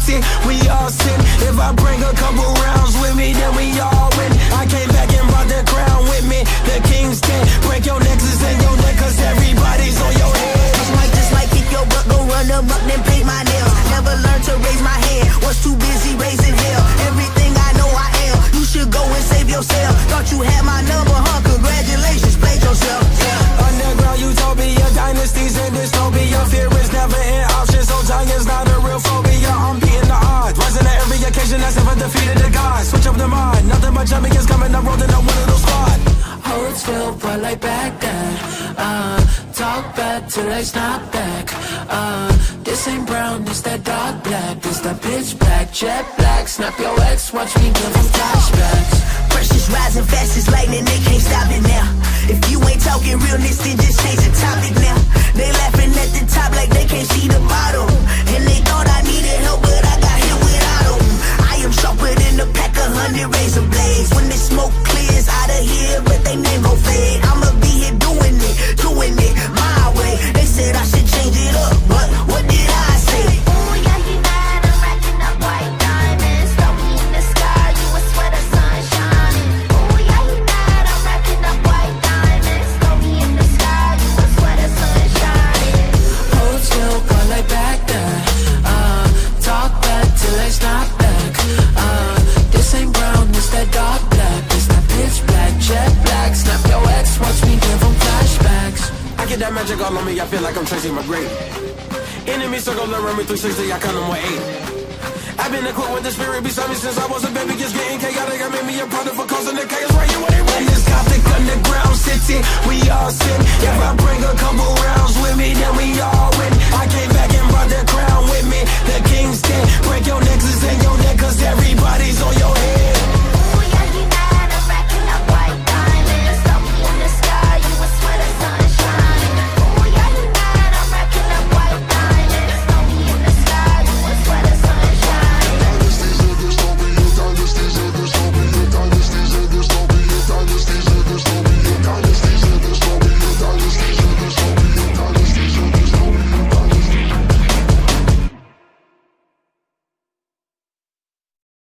city, we all sin. If I bring a couple rounds with me, then we all win. I came back and brought the crown with me, the king's ten. Break your nexus and your neck, cause everybody's on your head. Just might kick your butt, go run them up, then paint my nails. Never learned to raise my hand, was too busy raising hell. Everything I know I am, you should go and save yourself. Thought you had my number, huh? Congratulations, played yourself. Underground utopia, dynasties and dystopia. Fear is never an option, so dying is not a real phobia. I'm beating the odds, rising to every occasion, that's never defeated the gods. Switch up the mind, nothing but champions coming up, rolling up one of those squad. Hold still, but like back then. Talk back till they snap back. This ain't brown, it's that dark black. This that pitch black, jet black. Snap your ex, watch me give them flashbacks. Pressure's rising fast as lightning, they can't stop it now. If you ain't talking realness, then just change the topic now. They laughing at the top like they can't see the bottom. And they thought I needed help, but I got hit without them. I am sharper than a pack of 100 razor blades. When the smoke clears out of here, but they name go fade. I'ma be here doing it my way. They said I should change it up, but what did I say? Ooh, yeah, he mad, I'm racking up white diamonds. Throw me in the sky, you would swear the sun shining. Ooh, yeah, he mad, I'm racking up white diamonds. Throw me in the sky, you would swear the sun shining. Hold still, but like back then. Talk back till they snap back. This ain't brown, it's that dark black. It's that pitch black, jet black. Snap your ex, watch me give them flashbacks. I get that magic all on me, I feel like I'm Tracy McGrady. Enemy circle around me 360, I count them with 8. I've been equipped with the spirit beside me since I was a baby. It's getting chaotic, I made me a product for causing the chaos. Right here, what they run this gothic underground city, we all sin. If I bring a couple rounds with me, then we all win. I came back and brought the crown with me, the king's ten. Break your nexus and your neck, cause everybody